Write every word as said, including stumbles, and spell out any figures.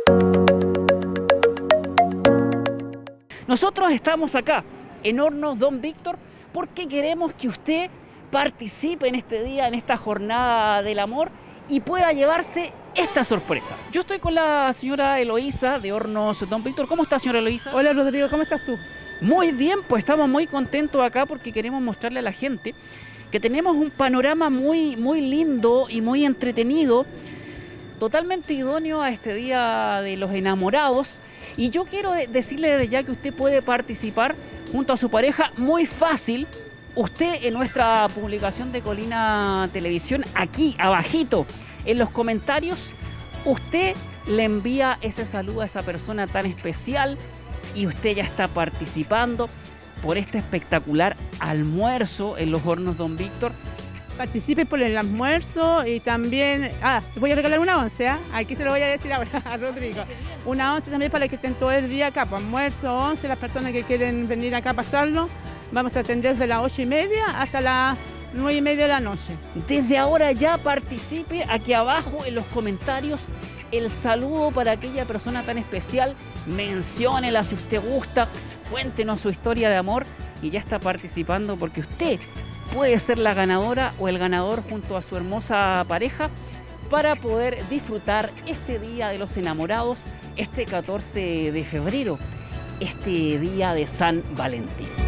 Nosotros estamos acá en Hornos Don Víctor porque queremos que usted participe en este día, en esta jornada del amor y pueda llevarse esta sorpresa. Yo estoy con la señora Eloísa de Hornos Don Víctor. ¿Cómo está, señora Eloísa? Hola, Rodrigo, ¿cómo estás tú? Muy bien, pues estamos muy contentos acá porque queremos mostrarle a la gente que tenemos un panorama muy, muy lindo y muy entretenido, totalmente idóneo a este día de los enamorados. Y yo quiero decirle desde ya que usted puede participar junto a su pareja muy fácil. Usted en nuestra publicación de Colina Televisión, aquí abajito en los comentarios, usted le envía ese saludo a esa persona tan especial y usted ya está participando por este espectacular almuerzo en los Hornos Don Víctor. Participe por el almuerzo y también, ah, voy a regalar una once, ¿eh? Aquí se lo voy a decir ahora a Rodrigo. Una once también para que estén todo el día acá, pues, almuerzo, once, las personas que quieren venir acá a pasarlo. Vamos a atender de las ocho y media hasta las nueve y media de la noche. Desde ahora ya participe aquí abajo en los comentarios el saludo para aquella persona tan especial, menciónela si usted gusta, cuéntenos su historia de amor y ya está participando porque usted puede ser la ganadora o el ganador junto a su hermosa pareja para poder disfrutar este día de los enamorados, este catorce de febrero, este día de San Valentín.